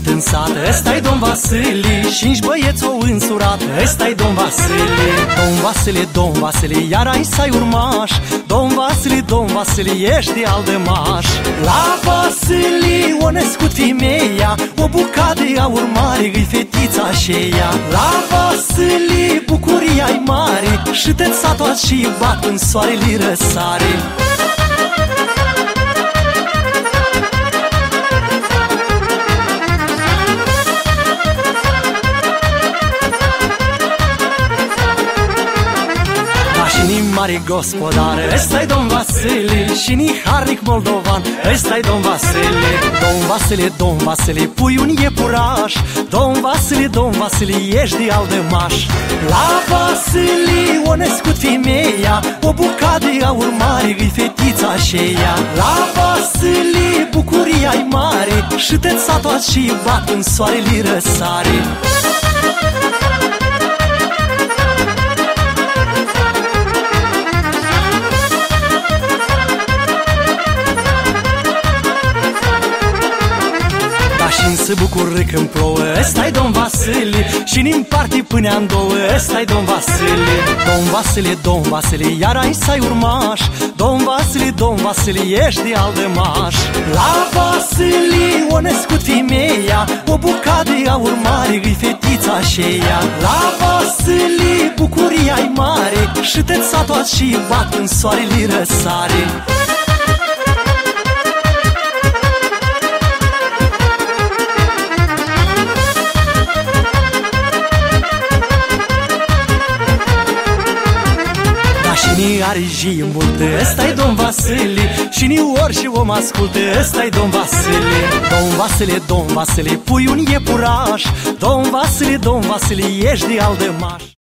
născut în sat, ăsta-i Domn Vasile, 5 băieți o însurat, ăsta-i Domn Vasile. Domn Vasile, Domn Vasile, iar ai să-ai urmaș, Domn Vasile, Domn Vasile, ești de Aldămaș. La Vasile o născut femeia, o bucată de aur mare, îi fetița aceea. La Vasile bucuria-i mare, și te satoați și bat în soarele răsare. Și-ni mare gospodar, ăsta-i Domn Vasile, și-ni harnic moldovan, ăsta-i Domn Vasile. Domn Vasile, Domn Vasile, pui un iepuraș, Domn Vasile, Domn Vasile, ești de Aldămaș. La Vasile o născut femeia, o bucată de aur mare, îi fetița aceea. La Vasile bucuria-i mare, și te satoați și bat în soarele răsare. Și-mi se bucură când plouă, ăsta-i Domn Vasile, și-ni împarte până-n două, ăsta-i Domn Vasile. Domn Vasile, Domn Vasile, iar ai să-ai urmaș, Domn Vasile, Domn Vasile, ești de Aldămaș. La Vasile o născut femeia, o bucată de aur mare, îi fetița aceea. La Vasile bucuria-i mare, și te satoați și bat în soarele răsare. Și-ni are jie multă, ăsta-i Domn Vasile, și-ni orice om ascultă, ăsta-i Domn Vasile. Domn Vasile, Domn Vasile, pui un iepuraș, Domn Vasile, Domn Vasile, ești de Aldămaș.